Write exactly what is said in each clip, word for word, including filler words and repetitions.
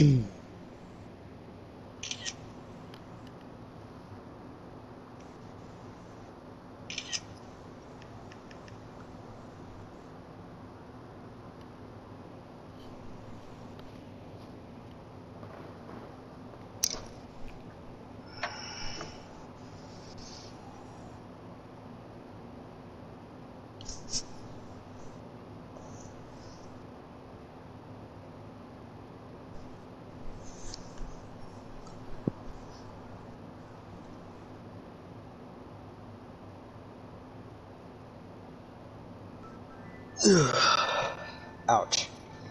Ouch.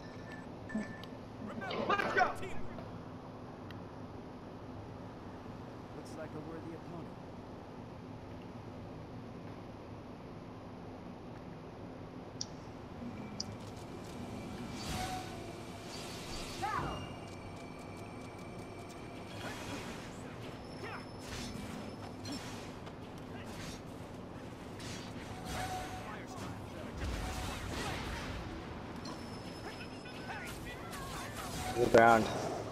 Let's go. Looks like a worthy opponent. The ground.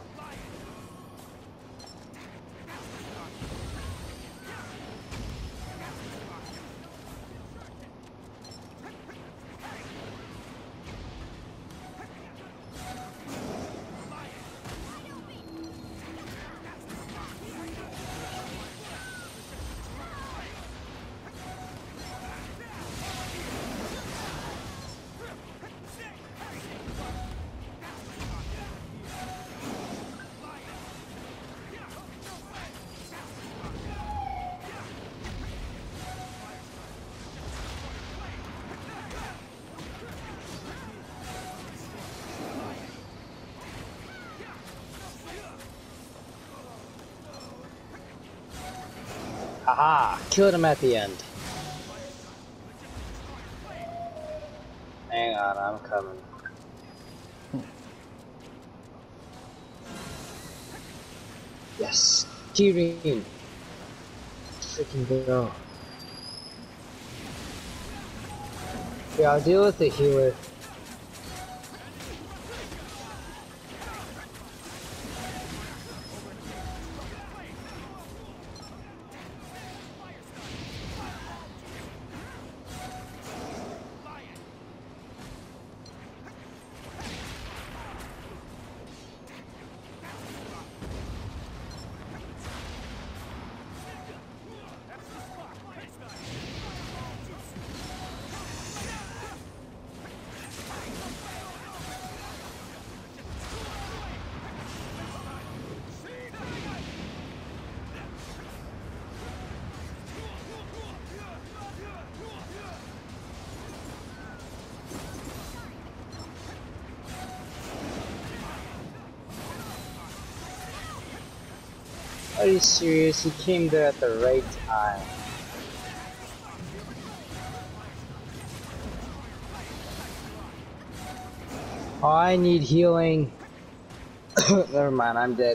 Haha! Killed him at the end. Hang on, I'm coming. Yes! Kirin! Freaking go. Yeah, I'll deal with the healer. Are you serious? He came there at the right time. Oh, I need healing. Never mind, I'm dead.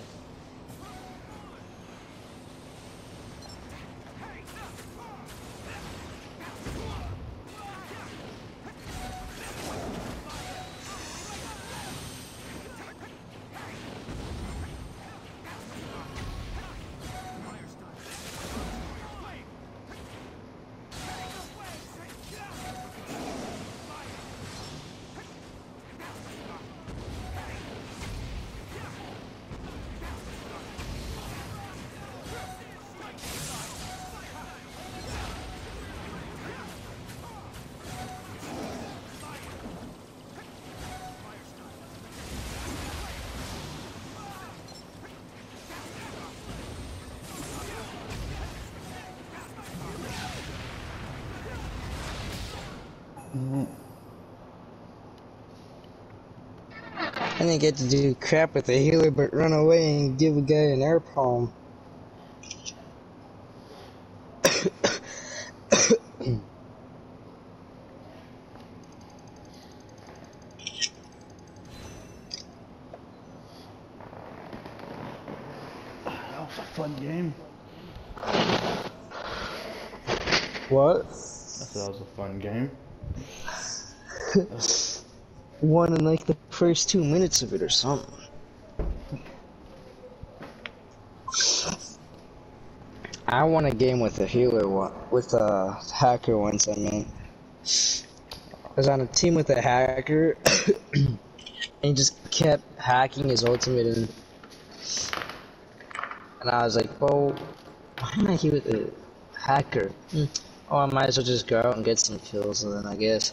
I didn't get to do crap with the healer but run away and give a guy an air palm. That was a fun game. What? I thought that was a fun game. Won in like the first two minutes of it or something. I won a game with a healer one, with a hacker once. I mean, I was on a team with a hacker, and he just kept hacking his ultimate, and and I was like, well, why am I here with a hacker? Hmm. Oh, I might as well just go out and get some kills, and then I guess.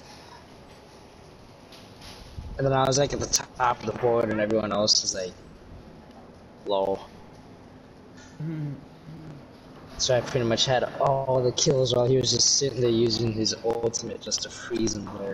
And then I was like at the top of the board, and everyone else was like low. So I pretty much had all the kills while he was just sitting there using his ultimate just to freeze him there.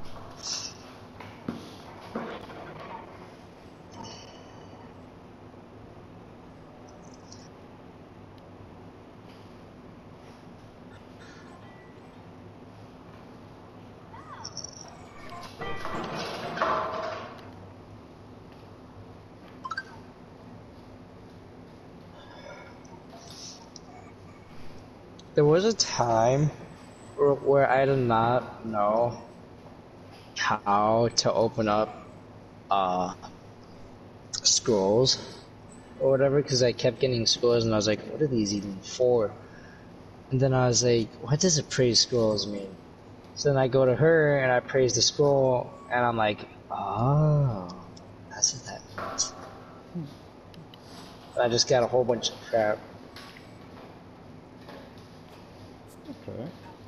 There was a time where, where I did not know how to open up uh, scrolls or whatever, because I kept getting scrolls and I was like, what are these even for? And then I was like, what does a praise scrolls mean? So then I go to her and I praise the scroll and I'm like, oh, that's what that means. I just got a whole bunch of crap. Okay.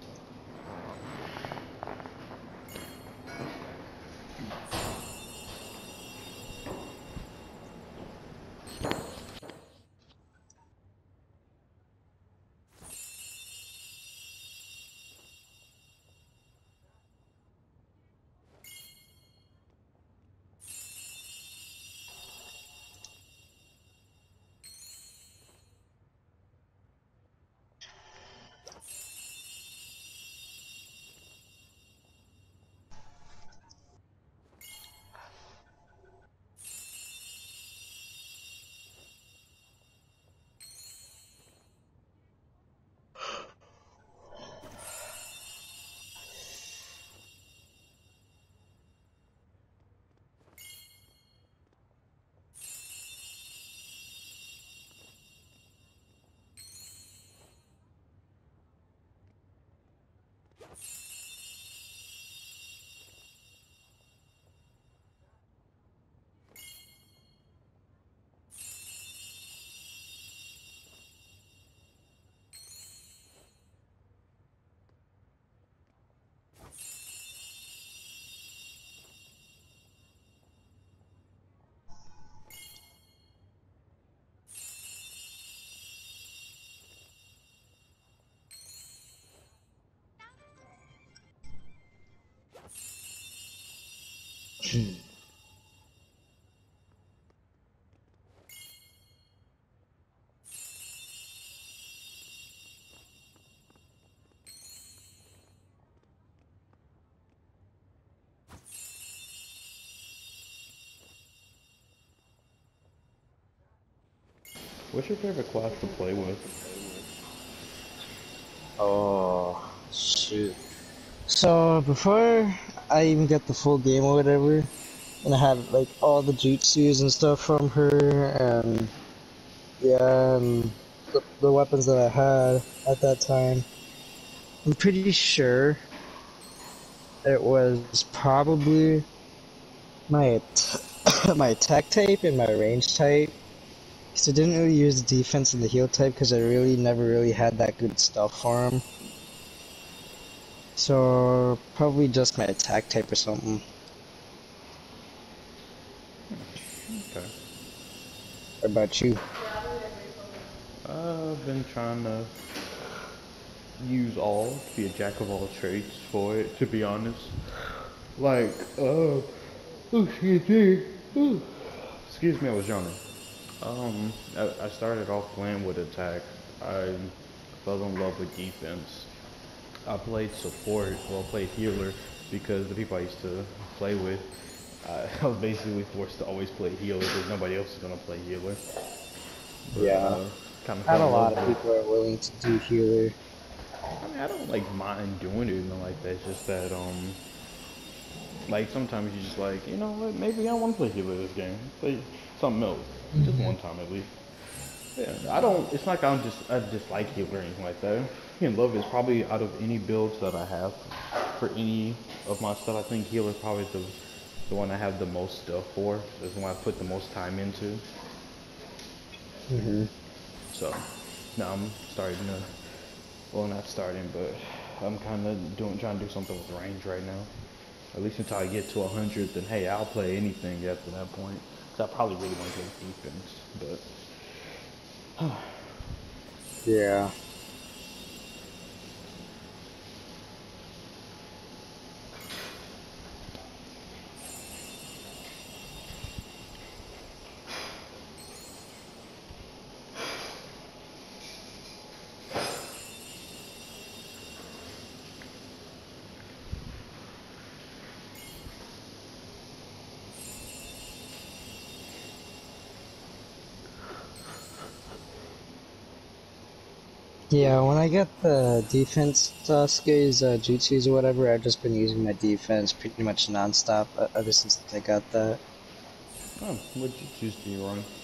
What's your favorite class to play with? Oh, shoot. So before I even got the full game or whatever, and I had like all the jutsus and stuff from her, and yeah, and the, the weapons that I had at that time, I'm pretty sure it was probably my at my attack type and my range type. Because I didn't really use the defense and the heal type because I really never really had that good stuff for him. So probably just my attack type or something. Okay. What about you? Uh, I've been trying to use all, be a jack of all trades for it, to be honest. Like, uh, oh, excuse me. Ooh. Excuse me, I was yawning. Um, I, I started off playing with attack. I fell in love with defense. I played support, well, I played healer, because the people I used to play with, uh, I was basically forced to always play healer because nobody else is gonna play healer. But, Yeah. uh, kind of Not a fell in lot love of with. people are willing to do healer. I mean, I don't like mind doing it and like that. It's just that, um, like sometimes you just like, you know what? Maybe I want to play healer this game. Play something else, just Mm-hmm. one time at least. Yeah, I don't. It's not like I'm just I dislike healer or anything like that. Me and love is probably out of any builds that I have for any of my stuff. I think healer probably the the one I have the most stuff for. Is the one I put the most time into. Hmm. So now I'm starting to. Well, not starting, but I'm kind of doing trying to do something with range right now. At least until I get to a hundred, then hey, I'll play anything after that point. Cause I probably really want to play defense, but. Yeah. Yeah, when I get the defense Sasuke's uh, jutsus or whatever, I've just been using my defense pretty much non-stop uh, ever since I got that. Oh, what jutsus do you run?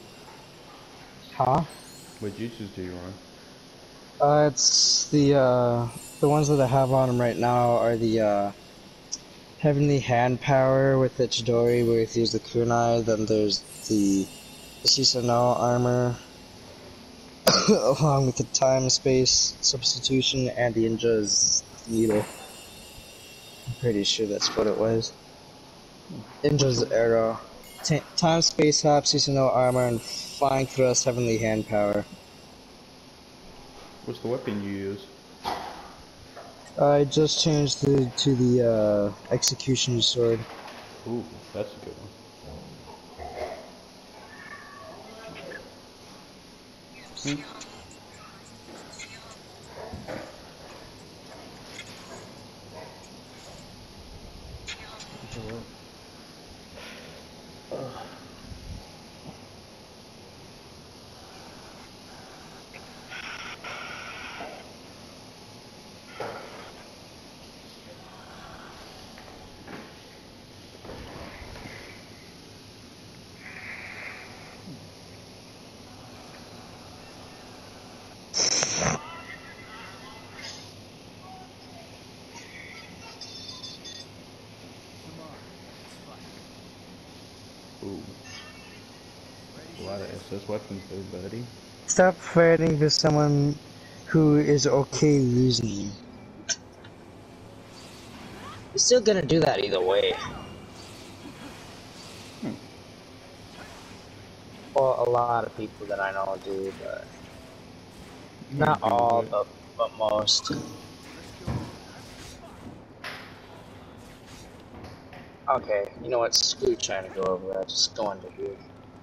Huh? What jutsus do you run? Uh, it's the, uh, the ones that I have on him right now are the, uh, Heavenly Hand Power with the Chidori where you use the kunai, then there's the, the Susanoo armor, along with the time space substitution and the Inja's needle. I'm pretty sure that's what it was. What's Inja's your arrow. T time space hop, Susanoo armor, and flying thrust, heavenly hand power. What's the weapon you use? I just changed the, to the uh, execution sword. Ooh, that's a good one. Hmm. That's alright. Come on, let's fight. Ooh, Ready a for lot of this? S S weapons there, buddy. Stop fighting with someone who is okay losing. You're still gonna do that either way. Hmm. Well, a lot of people that I know do, but not Do all, what? but, but most. Let's go. Okay, you know what? Screw trying to go over that. Just go under here.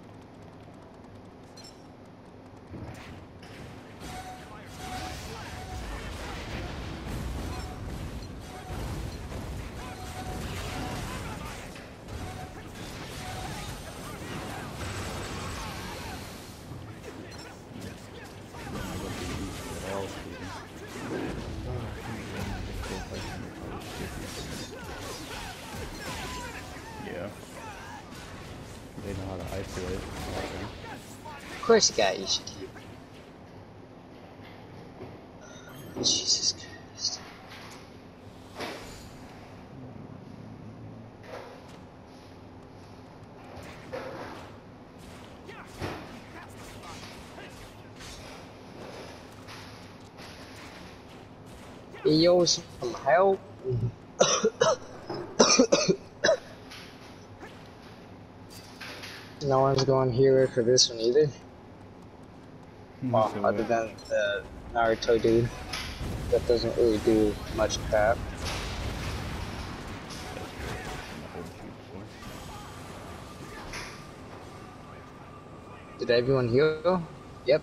You're not gonna be easy at all, Steven. Oh, I can't believe you just go fight some college students. Yeah, they know how to isolate. Okay. Of course you got Ishiki. Jesus Christ. Hey, yo, some help. No one's going here for this one either. You Well, said other what? than the Naruto dude. That doesn't really do much crap. That's fair. I'm gonna hold jutsu. Did everyone heal? Yep.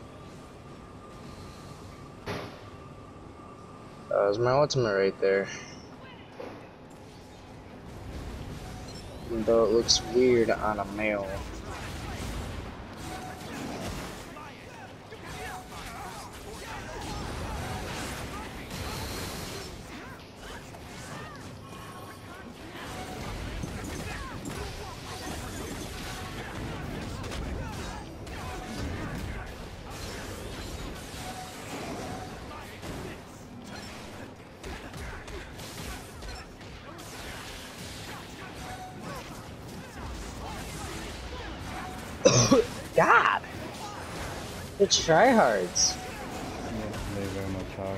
That was my ultimate right there. Even though it looks weird on a male. God! The tryhards. Yeah, they very much are.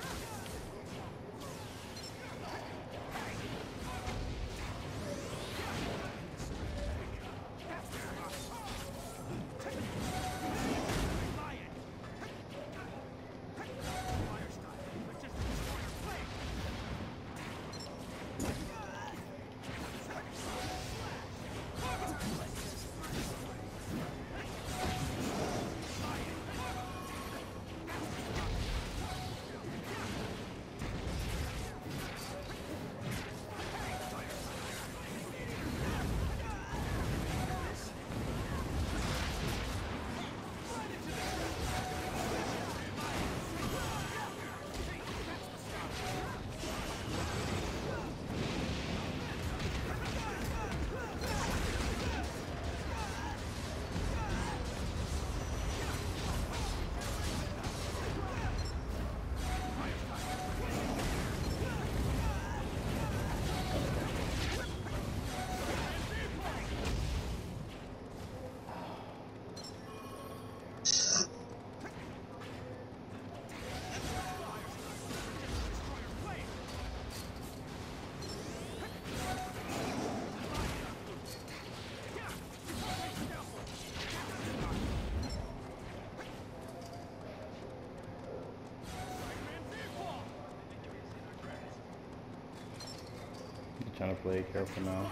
I'm trying to play it careful now.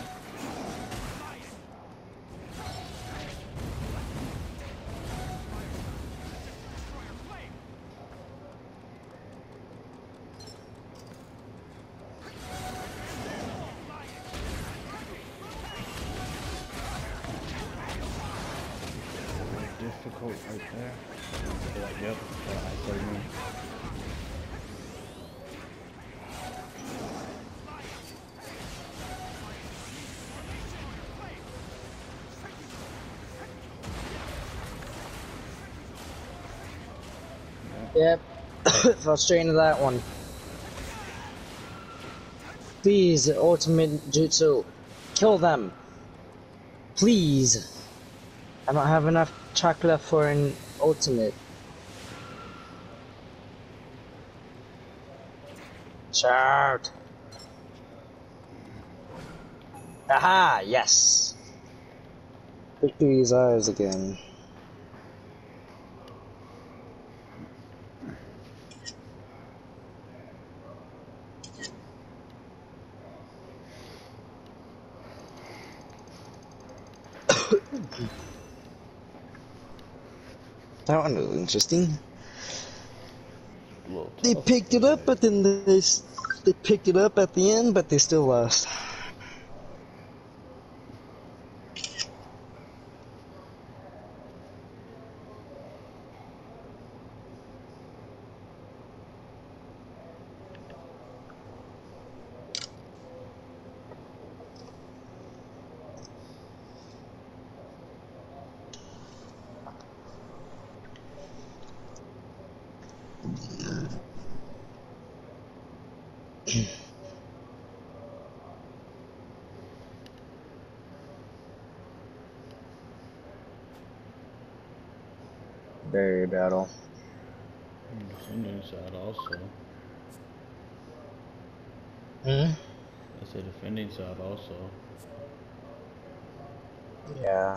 Very difficult right there. Like, yep, that isolated me. Yep. Fell straight into that one. Please, ultimate jutsu. Kill them. Please. I don't have enough chocolate for an ultimate. Shout. Aha, yes. Victory is ours again. That one was interesting. A little They tough, picked it up, but but then they s- they picked it up at the end, but they still lost. Very battle. defending side also. Hmm? I say defending side also. Yeah.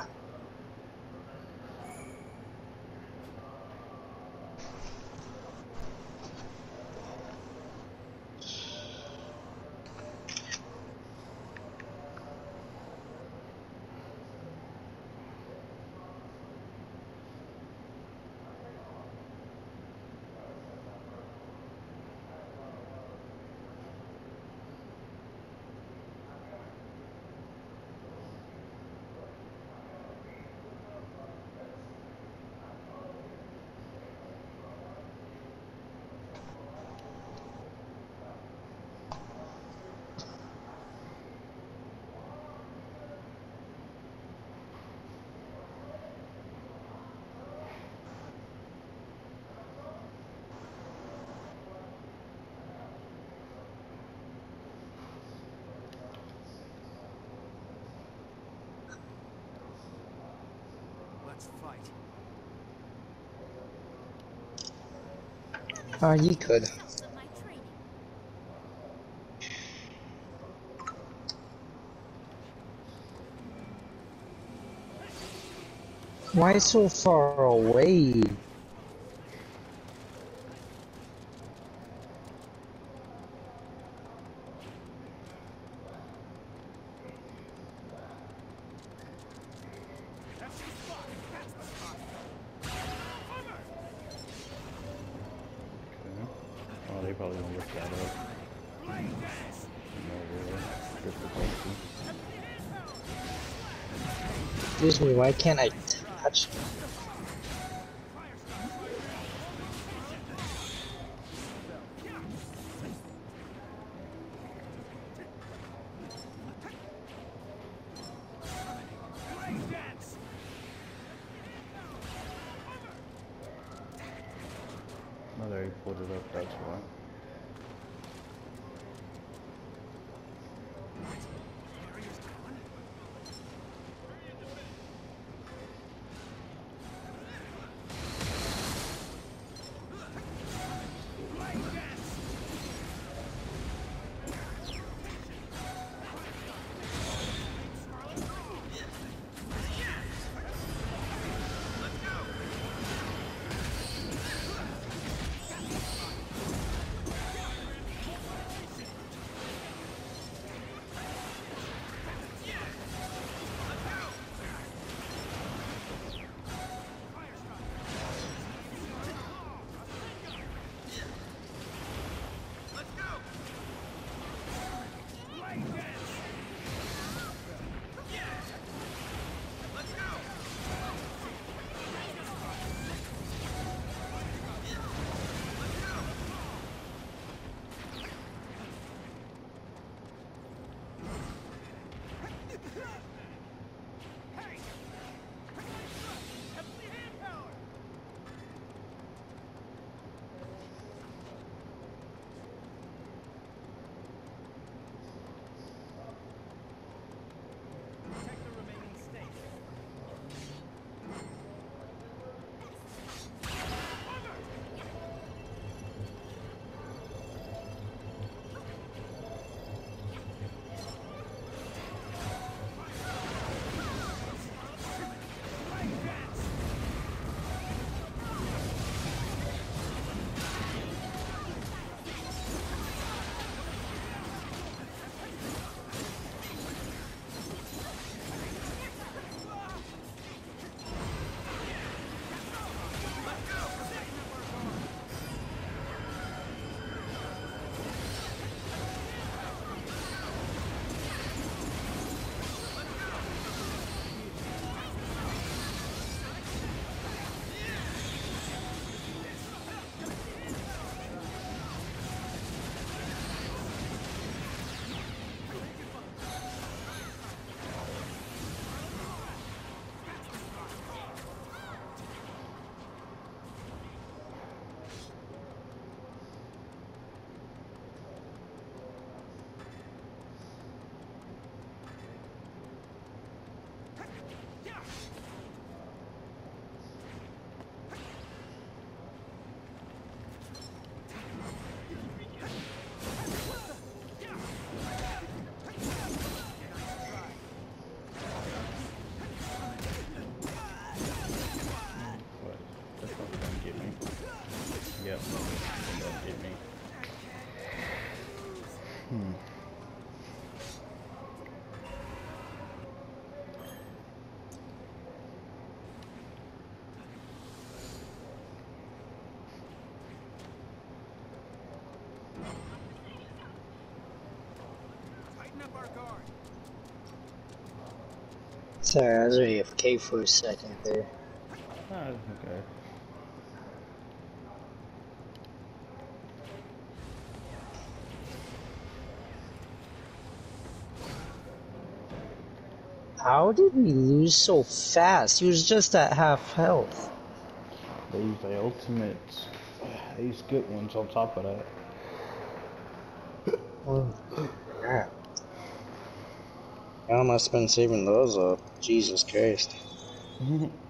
Let's fight. Ah, you could. Results of my training. Why so far away? That's the spot. That's the spot. Over. Okay. Oh, they probably gonna look that up. Blade dance. No way. Difficulty. Excuse me, why can't I touch? Blade dance. No, they put it up, that's why. Area's gone. Blade dance. Hey! Heavenly hand power! Protect the remaining state. But that's not gonna get me. Yep, that's gonna get me. Hmm. Tighten up our guard. Sorry, I was A F K for a second there. Ah, okay. How did we lose so fast? He was just at half health. They use the ultimates. They use good ones on top of that. Oh, crap. I must have been saving those up. Jesus Christ.